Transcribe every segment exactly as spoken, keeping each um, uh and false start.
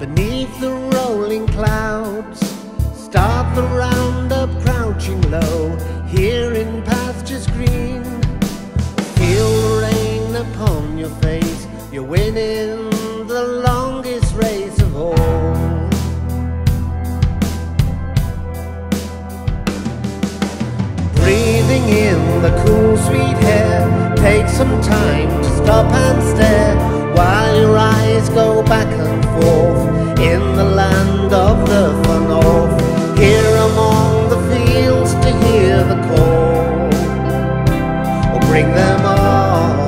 beneath the rolling clouds. Start the roundup crouching low, here in pastures green. Feel the rain upon your face, you're winning the longest race of all. Breathing in the cool sweet air, take some time to stop and stare, while your eyes go back and forth in the land of the far north. Here among the fields to hear the call, or bring them all.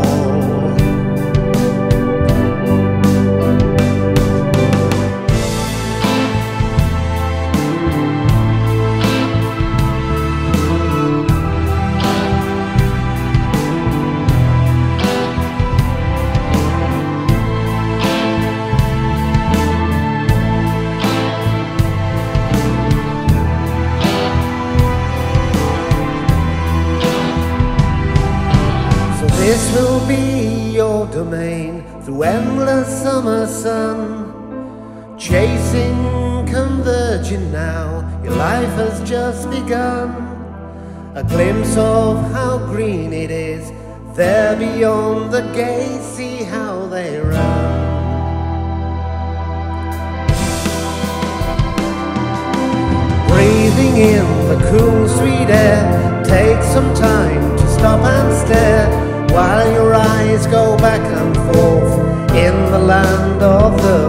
This will be your domain through endless summer sun. Chasing, converging now, your life has just begun. A glimpse of how green it is, there beyond the gate, see how they run. Breathing in the cool sweet air, take some time to stop and stare, while your eyes go back and forth in the land of the